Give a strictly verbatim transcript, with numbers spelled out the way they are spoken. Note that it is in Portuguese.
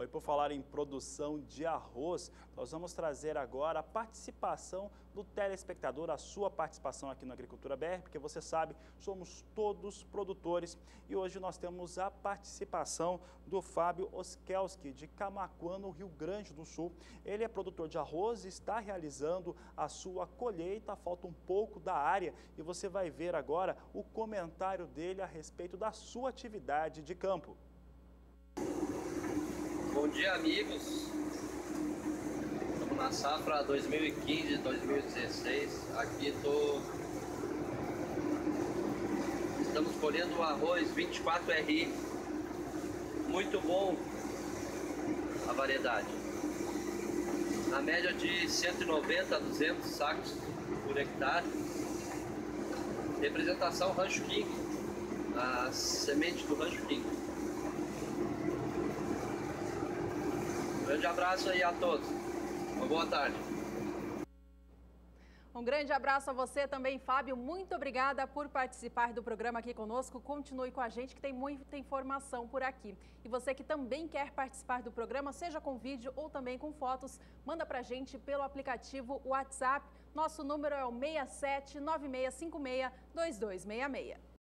E por falar em produção de arroz, nós vamos trazer agora a participação do telespectador, a sua participação aqui no Agricultura B R, porque você sabe, somos todos produtores. E hoje nós temos a participação do Fábio Oskelski, de Camaquã, no Rio Grande do Sul. Ele é produtor de arroz e está realizando a sua colheita, falta um pouco da área, e você vai ver agora o comentário dele a respeito da sua atividade de campo. Bom dia, amigos. Estamos na safra dois mil e quinze, dois mil e dezesseis. Aqui tô... estamos colhendo o arroz vinte e quatro R I. Muito bom a variedade. Na média de cento e noventa a duzentos sacos por hectare. Representação Rancho King, a semente do Rancho King. Um grande abraço aí a todos. Uma boa tarde. Um grande abraço a você também, Fábio. Muito obrigada por participar do programa aqui conosco. Continue com a gente que tem muita informação por aqui. E você que também quer participar do programa, seja com vídeo ou também com fotos, manda pra gente pelo aplicativo WhatsApp. Nosso número é o seis sete nove seis cinco seis dois dois seis seis.